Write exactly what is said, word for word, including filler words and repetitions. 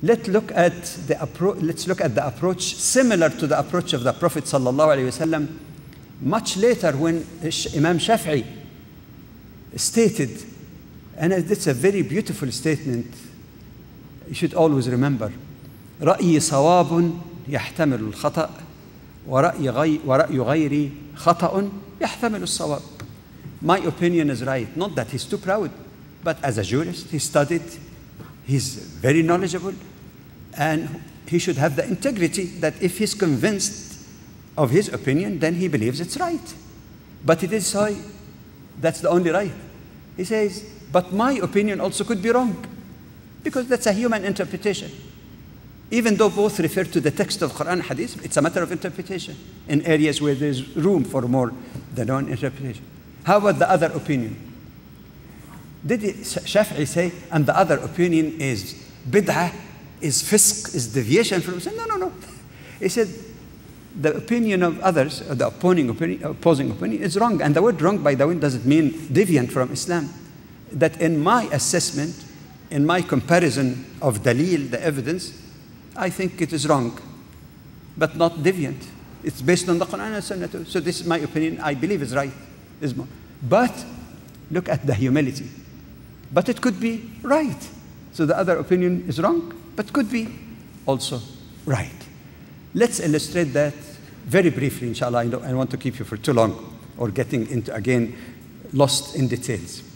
Let's look at the appro let's look at the approach similar to the approach of the Prophet sallallahu alaihi wasallam much later, when Imam Shafi stated, and it's a very beautiful statement. You should always remember, رأيي صواب يحتمل الخطأ ورأي غي ورأي غيري خطأ يحتمل الصواب. My opinion is right. Not that he's too proud, but as a jurist, he studied, he's very knowledgeable, and he should have the integrity that if he's convinced of his opinion, then he believes it's right. But he did say, that's the only right. He says, but my opinion also could be wrong, because that's a human interpretation. Even though both refer to the text of Qur'an and Hadith, it's a matter of interpretation in areas where there's room for more than one interpretation. How about the other opinion? Did Shafi'i say, and the other opinion is bid'ah, is fisq, is deviation from Islam? No, no, no. He said, the opinion of others, or the opposing opinion, opposing opinion is wrong. And the word wrong, by the way, doesn't mean deviant from Islam. That in my assessment, in my comparison of dalil, the evidence, I think it is wrong, but not deviant. It's based on the Qur'an and Sunnah too. So this is my opinion, I believe is right. Is more. But look at the humility. But it could be right. So the other opinion is wrong, but could be also right. Let's illustrate that very briefly, inshallah. I don't, I don't want to keep you for too long or getting into, again, lost in details.